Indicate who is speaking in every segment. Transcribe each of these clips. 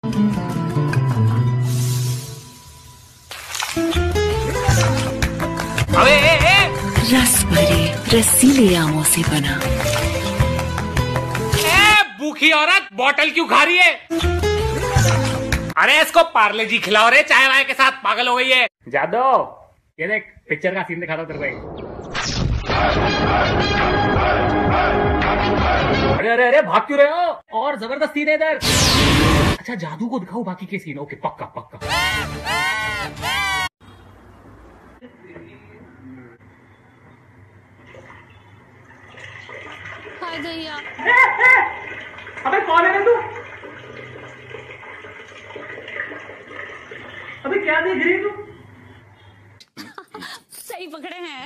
Speaker 1: अबे
Speaker 2: रस भरे रसीले आमों से बना।
Speaker 1: भूखी औरत बॉटल क्यों खा रही है? अरे इसको पार्ले जी खिलाओ रे, चाय वाय के साथ, पागल हो गई है। जादव ये देख पिक्चर का सीन दिखाता हूं तेरे को। अरे अरे अरे भाग क्यों रहे हो? और जबरदस्त सीन है इधर। अच्छा जादू को दिखाओ बाकी के सीन। ओके पक्का पक्का।
Speaker 3: हाय दैया।
Speaker 1: अबे कौन है तू? अबे क्या देख रही है तू?
Speaker 3: सही पकड़े हैं।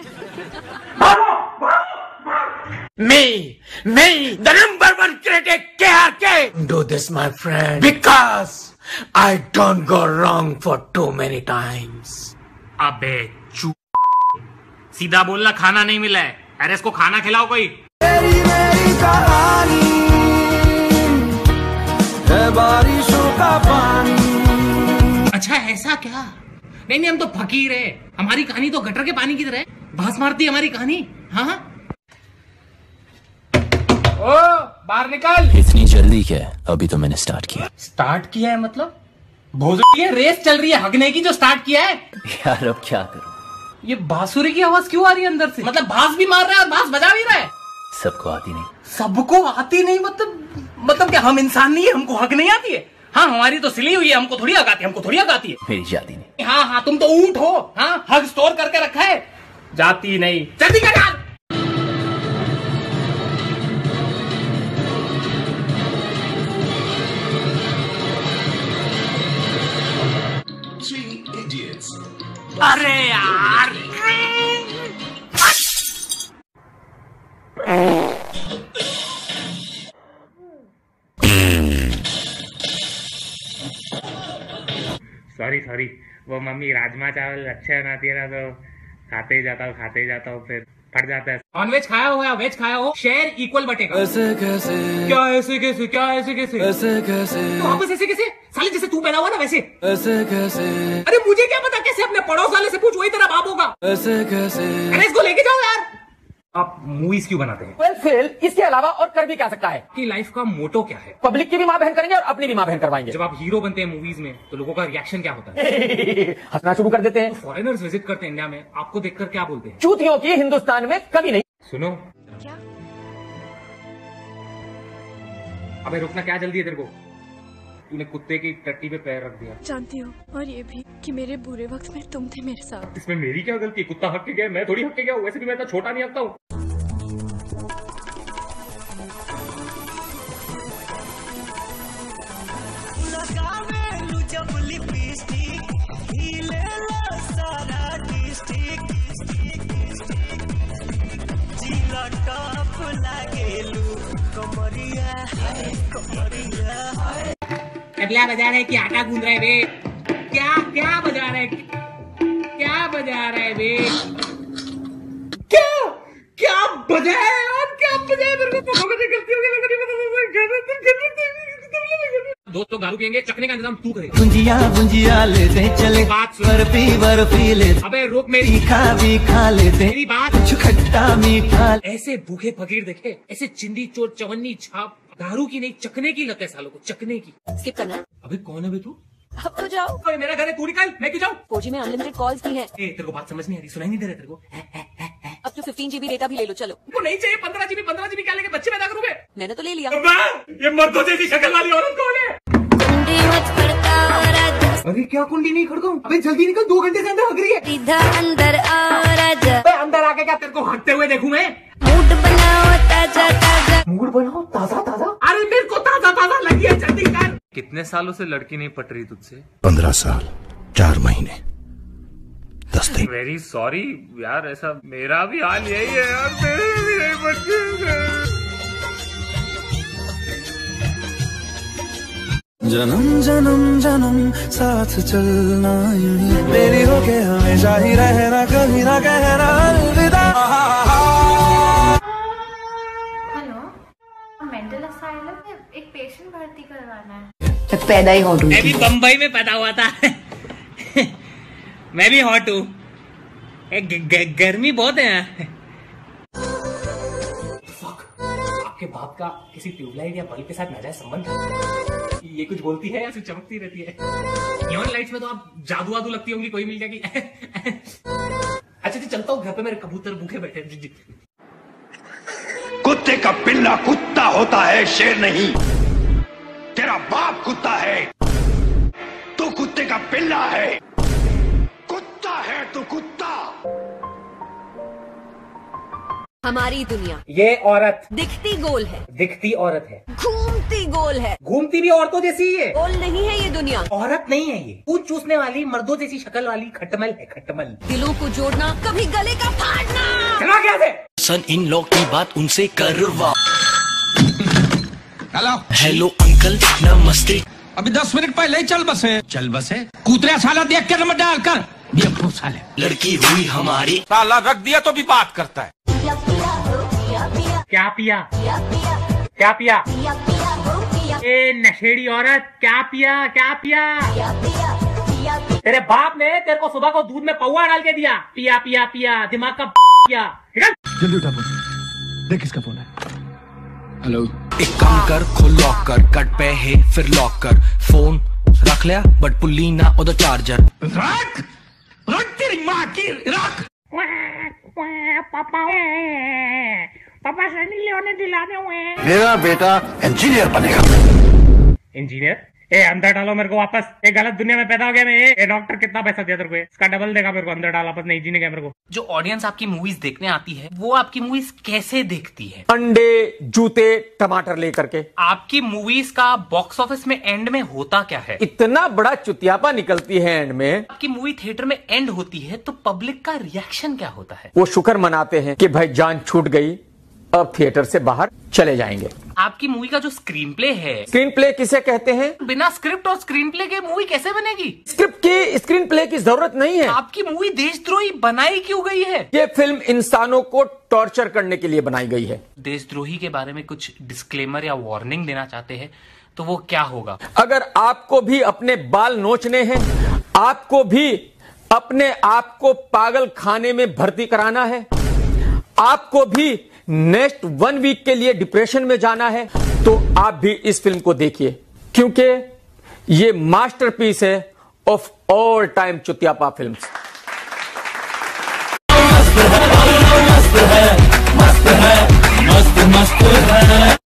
Speaker 4: Me, the number one critic, KRK. Do this, my friend, because I don't go wrong for too many times.
Speaker 1: अबे चू, सीधा बोलना, खाना नहीं मिला है। अरे इसको खाना खिलाओ कोई।
Speaker 5: मेरी कहानी है बारिशों का पानी।
Speaker 1: अच्छा ऐसा क्या? नहीं हम तो फकीर है, हमारी कहानी तो गटर के पानी की तरह है। भास मारती है हमारी कहानी। हाँ ओ बाहर निकल।
Speaker 6: इतनी जल्दी क्या है? अभी तो मैंने स्टार्ट किया।
Speaker 1: स्टार्ट किया है मतलब? भोजड़ी है, रेस चल रही है हगने की जो स्टार्ट किया है।
Speaker 6: यार अब क्या करूं?
Speaker 1: ये बांसुरी की आवाज क्यों आ रही है अंदर से? मतलब बांस भी मार रहा है और बांस बजा भी रहा है।
Speaker 6: सबको आती नहीं।
Speaker 1: सबको आती नहीं मतलब क्या हम इंसान नहीं है, हमको हग नहीं आती है? हाँ हमारी तो सिली हुई है, हमको थोड़ी हग आती है, हमको थोड़ी हग आती है।
Speaker 6: मेरी जाती नहीं।
Speaker 1: हाँ तुम तो ऊंट हो। हाँ हग स्टोर करके रखा है, जाती नहीं। जल्दी कर यार। अरे यार सॉरी वो मम्मी राजमा चावल अच्छे बनाती है ना, तो खाते ही जाता हूँ फिर फट जाता है। नॉन वेज खाया हो या वेज खाया हो, शेयर इक्वल बटेगा।
Speaker 5: ऐसे कैसे?
Speaker 1: क्या ऐसे कैसे? क्या ऐसे कैसे?
Speaker 5: ऐसे कैसे?
Speaker 1: तो वापस ऐसे कैसे? साले जैसे तू पैदा हुआ ना वैसे।
Speaker 5: ऐसे कैसे?
Speaker 1: अरे मुझे क्या पता कैसे? अपने पड़ोस वाले से पूछ, वही तेरा बाप होगा।
Speaker 5: ऐसे कैसे?
Speaker 1: अरे इसको लेके जाओ यार। आप मूवीज क्यों बनाते हैं?
Speaker 7: वेल फेल, इसके अलावा और कर भी क्या सकता है?
Speaker 1: कि लाइफ का मोटो क्या है?
Speaker 7: पब्लिक की भी माँ बहन करेंगे और अपनी भी माँ बहन करवाएंगे।
Speaker 1: जब आप हीरो बनते हैं मूवीज में तो लोगों का रिएक्शन क्या होता है?
Speaker 7: हंसना शुरू कर देते हैं।
Speaker 1: फॉरेनर्स विजिट करते हैं इंडिया में, आपको देखकर क्या बोलते हैं?
Speaker 7: चूतियों की हिंदुस्तान में कभी नहीं।
Speaker 1: सुनो
Speaker 3: क्या?
Speaker 1: अबे रुकना, क्या जल्दी है तेरे को? तूने कुत्ते की टट्टी पे पैर रख दिया।
Speaker 3: जानती हूँ, और ये भी कि मेरे बुरे वक्त में तुम थे मेरे साथ।
Speaker 1: इसमें मेरी क्या गलती? कुत्ता हक के गया, मैं थोड़ी हक के गया। वैसे भी मैं इतना छोटा नहीं हकता हूँ। तबला बजा रहा है कि आटा गूंद रहा है बे? क्या बजा रहा है? क्या बजा रहा है बे? क्या बजा है यार? क्या बजा है? मेरे को गलती हो गई। दोस्त लोग दारू पियेंगे, चखने का इंतजाम तू करेगा।
Speaker 5: गुंजिया लेते चले,
Speaker 1: बात सुन।
Speaker 5: बर्फी ले।
Speaker 1: अबे रुक, मेरी
Speaker 5: भी खा लेते,
Speaker 1: मेरी बात।
Speaker 5: कुछ खट्टा मीठा।
Speaker 1: ऐसे भूखे फकीर देखे, ऐसे चिंदी चोर चवन्नी छाप, दारू की नहीं चखने की लत है सालों को, चखने की।
Speaker 3: स्किप करना।
Speaker 1: अबे कौन है बे तू?
Speaker 3: अब तो जाओ।
Speaker 1: ओए मेरा घर है, तू निकल, मैं क्यों जाऊं?
Speaker 3: 4G में अनलिमिटेड कॉल्स भी है।
Speaker 1: तेरे को बात समझ नहीं आ रही? सुनाई नहीं दे रहा तेरे को?
Speaker 3: अब तो 15 GB डेटा भी ले लो। चलो।
Speaker 1: तुमको नहीं चाहिए 15 GB क्या लेके बच्चे पैदा करोगे?
Speaker 3: मैंने तो ले लिया।
Speaker 1: ये मर्दों जैसी शक्ल वाली औरत कौन है? अरे क्या कुंडी नहीं खड़काऊं? अबे जल्दी निकल, 2 घंटे से अंदर हग रही है।
Speaker 3: सीधा अंदर आ राजा।
Speaker 1: अंदर आके क्या तेरे को हगते हुए देखूं मैं?
Speaker 3: मूड बनाओ ताजा ताजा।
Speaker 1: मूड बनाओ ताजा ताजा? अरे मेरे को ताजा ताजा लगी है, जल्दी कर। कितने सालों से लड़की नहीं पट रही तुझसे?
Speaker 8: 15 साल 4 महीने 10 दिन।
Speaker 1: वेरी सॉरी यार, ऐसा मेरा भी हाल यही है यार, मेरे भी नहीं पटती।
Speaker 5: जन्म जन्म जन्म साथ चलना यूं ही, मेरी होके हमेशा ही रहना, कभी ना कहना अलविदा।
Speaker 9: हेलो, मेंटल असाइलम में एक पेशेंट भर्ती करवाना है। पैदा ही हॉट हुई
Speaker 1: मैं भी बम्बई में पैदा हुआ था। मैं भी हॉट हूँ। गर्मी बहुत है यहाँ। आपके बाप का किसी ट्यूबलाइट या बल्ब के साथ नाजायज संबंध है? ये कुछ बोलती है या सिर्फ चमकती रहती है? नियॉन लाइट्स में तो आप जादू वादू लगती होंगी, कोई मिल जाएगी। अच्छा जी, चलता हूँ, घर पे मेरे कबूतर भूखे बैठे।
Speaker 8: कुत्ते का पिल्ला कुत्ता होता है, शेर नहीं। तेरा बाप कुत्ता है, तू कुत्ते का पिल्ला है। कुत्ता है तू, कुत्ता।
Speaker 9: हमारी दुनिया
Speaker 1: ये औरत
Speaker 9: दिखती गोल है,
Speaker 1: दिखती औरत है,
Speaker 9: घूमती गोल है,
Speaker 1: घूमती भी औरतों जैसी ही है।
Speaker 9: गोल नहीं है ये दुनिया,
Speaker 1: औरत नहीं है ये, पूंछ चूसने वाली मर्दों जैसी शक्ल वाली खटमल है, खटमल।
Speaker 9: दिलों को जोड़ना, कभी गले का फाड़ना।
Speaker 1: चलो क्या से?
Speaker 4: सन इन लॉ की बात उनसे करवा।
Speaker 8: हेलो
Speaker 4: हेलो अंकल, नमस्ते।
Speaker 8: अभी 10 मिनट पहले ही चल बसे कूतरा साला देख के नंबर डाल कर साले।
Speaker 4: लड़की हुई हमारी,
Speaker 8: साला रख दिया तो भी बात करता है।
Speaker 1: क्या पिया? क्या पिया? ए नशेड़ी औरत, क्या पिया? क्या पिया? तेरे बाप ने तेरे को सुबह को दूध में पौवा डाल के दिया, पिया पिया पिया, दिमाग का पिया।
Speaker 8: जल्दी उठा फोन, देख किसका फोन है। हेलो,
Speaker 4: एक काम कर, खोल लॉक कर, कट पे है फिर लॉक कर। फोन रख लिया बट पुल्ली ना उधर चार्जर।
Speaker 8: रख तेरी माँ की, रख।
Speaker 1: पापा सनी लियोने दिलाने हुए।
Speaker 8: मेरा बेटा इंजीनियर बनेगा।
Speaker 1: इंजीनियर? ए अंदर डालो मेरे को वापस। ए गलत दुनिया में पैदा हो गया मैं। ए डॉक्टर कितना पैसा दिया तेरे को? इसका डबल देगा मेरे को। अंदर डाल वापस, नहीं जीने का मेरे को। जो ऑडियंस आपकी मूवीज देखने आती है, वो आपकी मूवीज कैसे देखती है?
Speaker 7: अंडे, जूते, टमाटर लेकर के।
Speaker 1: आपकी मूवीज का बॉक्स ऑफिस में एंड में होता क्या है?
Speaker 7: इतना बड़ा चुतियापा निकलती है एंड में।
Speaker 1: आपकी मूवी थिएटर में एंड होती है तो पब्लिक का रिएक्शन क्या होता है?
Speaker 7: वो शुक्र मनाते हैं कि भाई जान छूट गई, अब थिएटर से बाहर चले जाएंगे।
Speaker 1: आपकी मूवी का जो स्क्रीन प्ले है,
Speaker 7: स्क्रीन प्ले किसे कहते हैं?
Speaker 1: बिना स्क्रिप्ट और स्क्रीन प्ले के मूवी कैसे बनेगी?
Speaker 7: स्क्रिप्ट की, स्क्रीन प्ले की जरूरत नहीं है।
Speaker 1: आपकी मूवी देशद्रोही बनाई क्यों गई है?
Speaker 7: ये फिल्म इंसानों को टॉर्चर करने के लिए बनाई गई है।
Speaker 1: देशद्रोही के बारे में कुछ डिस्क्लेमर या वार्निंग देना चाहते हैं तो वो क्या होगा?
Speaker 7: अगर आपको भी अपने बाल नोचने हैं, आपको भी अपने आप को पागल खाने में भर्ती कराना है, आपको भी नेक्स्ट 1 वीक के लिए डिप्रेशन में जाना है, तो आप भी इस फिल्म को देखिए, क्योंकि ये मास्टरपीस है ऑफ ऑल टाइम चुतियापा फिल्म्स।
Speaker 4: मस्त है, मस्त है, मस्त है, मस्त मस्त है।